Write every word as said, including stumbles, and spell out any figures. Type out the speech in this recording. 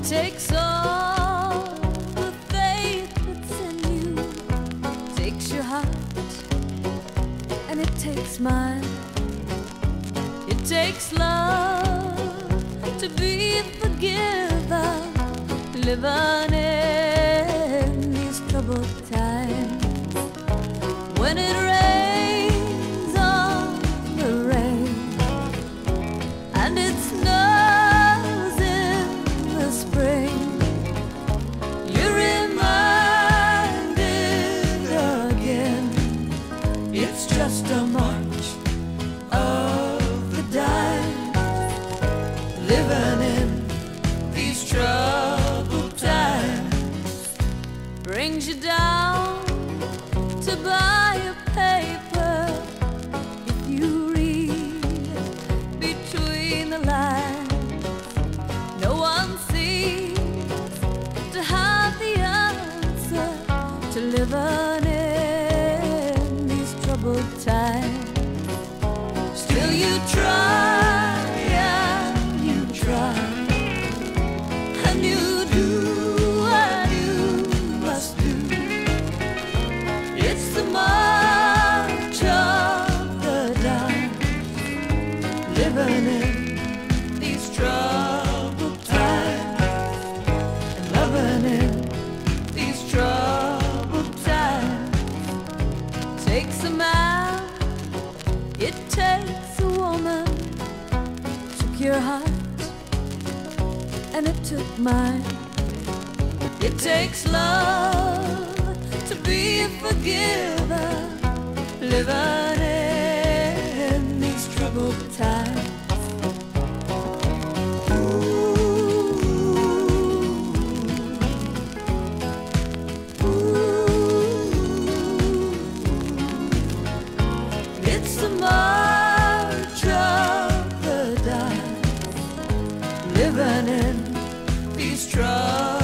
takes all the faith that's in you, takes your heart, and it takes mine. It takes love to be forgiven, living in these troubled times. When it rains on the rain and it snows in the spring, you're reminded again it's just a march of the dimes, living in these troubled times. Brings you down to buy a paper if you read between the lines. No one seems to have the answer to living in these troubled times. Still you try and you try and you do what you must do. It's the march of the dimes, living in these troubled times, and loving in these troubled times. Takes a man, it takes a woman, took your heart, and it took mine. It takes love to be forgiven, living in these troubled times. Ooh, ooh. It's the march of the dimes, living in these troubled